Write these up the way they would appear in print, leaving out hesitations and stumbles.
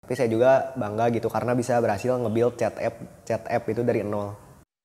Tapi saya juga bangga gitu karena bisa berhasil nge-build chat app itu dari nol.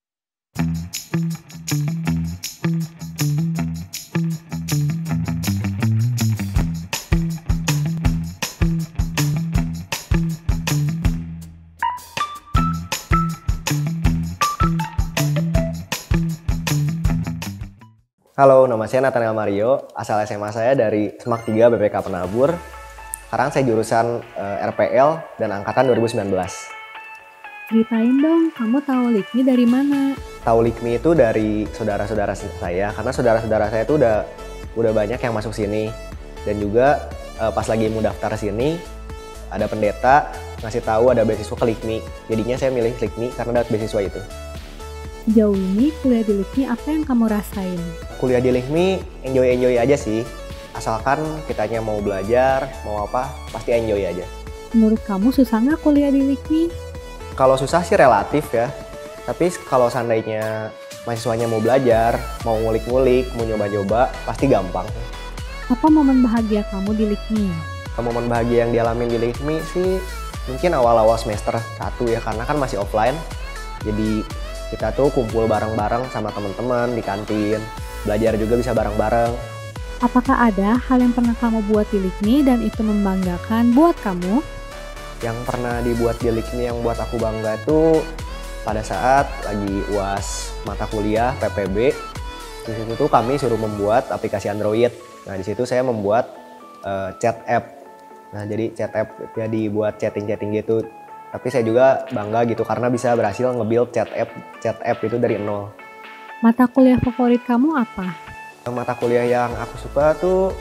Halo, nama saya Nathaniel Mario, asal SMA saya dari SMAK 3 BPK Penabur. Sekarang saya jurusan RPL dan angkatan 2019. Ceritain dong, kamu tahu LIKMI dari mana? Tahu LIKMI itu dari saudara-saudara saya, karena saudara-saudara saya itu udah banyak yang masuk sini. Dan juga pas lagi mau daftar sini, ada pendeta ngasih tahu ada beasiswa ke LIKMI. Jadinya saya milih LIKMI karena dapat beasiswa itu. Sejauh ini kuliah di LIKMI apa yang kamu rasain? Kuliah di LIKMI enjoy aja sih. Asalkan kitanya mau belajar, mau apa, pasti enjoy aja. Menurut kamu susah nggak kuliah di LIKMI? Kalau susah sih relatif ya. Tapi kalau seandainya mahasiswanya mau belajar, mau ngulik-ngulik, mau nyoba-nyoba, pasti gampang. Apa momen bahagia kamu di LIKMI? Momen bahagia yang dialamin di LIKMI sih mungkin awal-awal semester 1 ya, karena kan masih offline. Jadi kita tuh kumpul bareng-bareng sama teman-teman di kantin, belajar juga bisa bareng-bareng. Apakah ada hal yang pernah kamu buat di LIKMI dan itu membanggakan buat kamu? Yang pernah dibuat di LIKMI yang buat aku bangga itu pada saat lagi UAS mata kuliah PPB. Di situ tuh kami suruh membuat aplikasi Android. Nah, di situ saya membuat chat app. Nah, jadi chat app ya dibuat chatting-chatting gitu. Tapi saya juga bangga gitu karena bisa berhasil nge-build chat app itu dari nol. Mata kuliah favorit kamu apa? Mata kuliah yang aku suka tuh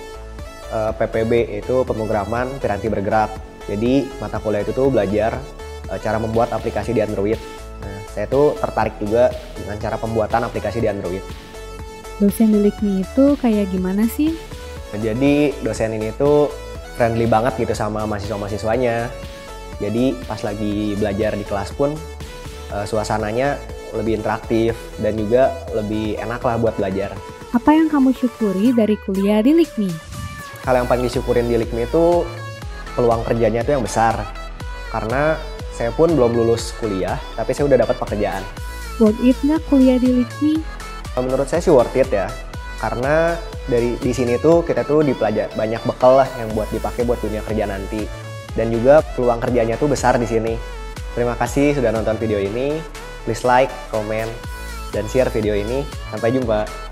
PPB, itu pemrograman piranti bergerak. Jadi mata kuliah itu tuh belajar cara membuat aplikasi di Android. Nah, saya tuh tertarik juga dengan cara pembuatan aplikasi di Android. Dosen di LIKMI itu kayak gimana sih? Nah, jadi dosen ini tuh friendly banget gitu sama mahasiswa-mahasiswanya. Jadi pas lagi belajar di kelas pun suasananya lebih interaktif dan juga lebih enak lah buat belajar. Apa yang kamu syukuri dari kuliah di LIKMI? Hal yang paling disyukurin di LIKMI itu peluang kerjanya itu yang besar. Karena saya pun belum lulus kuliah, tapi saya udah dapat pekerjaan. Worth it nggak kuliah di LIKMI? Menurut saya sih worth it ya. Karena di sini tuh kita tuh banyak bekal lah yang buat dipakai buat dunia kerja nanti. Dan juga peluang kerjanya tuh besar di sini. Terima kasih sudah nonton video ini. Please like, comment, dan share video ini. Sampai jumpa.